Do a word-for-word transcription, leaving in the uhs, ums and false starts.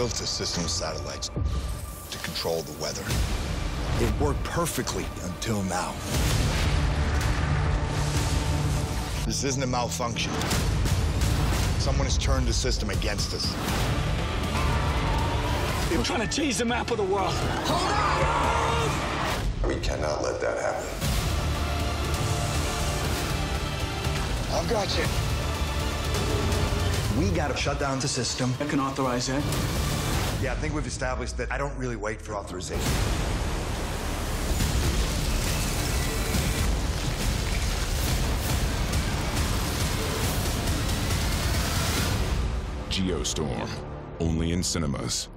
built a system of satellites to control the weather. It worked perfectly until now. This isn't a malfunction. Someone has turned the system against us. They're trying to change the map of the world. Hold on! We cannot let that happen. I've got you. We gotta shut down the system. I can authorize that. Yeah, I think we've established that I don't really wait for authorization. Geostorm, only in cinemas.